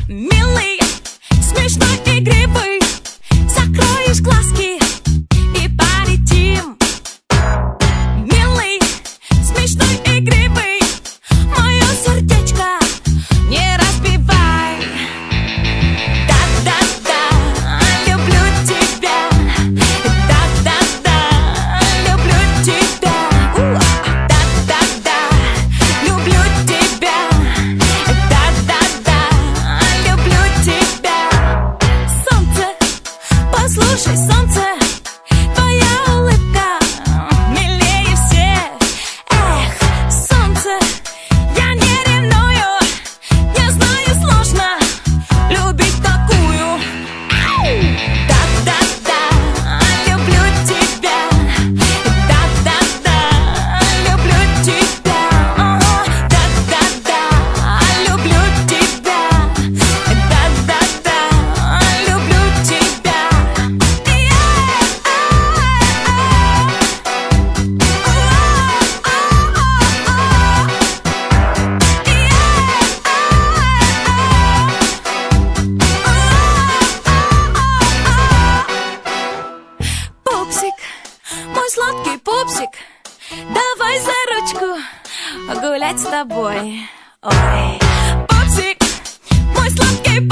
Милый, смешной, игривый, закроешь глазки и полетим. Милый, смешной, игривый, мое сердечко не разбивай. Да-да-да, люблю тебя. Да-да-да, люблю тебя. Да-да-да, люблю тебя. Да-да-да, люблю тебя. Солнце, послушай, солнце, твоя улыбка милее всех. Эх, солнце, я не ревную, я знаю, сложно любить такую. Да-да-да, люблю тебя. Да-да-да, люблю тебя. Да-да-да, люблю тебя. Да-да-да, люблю тебя. Пупсик, мой сладкий пупсик, давай за ручку гулять с тобой. Ой, пупсик, мой сладкий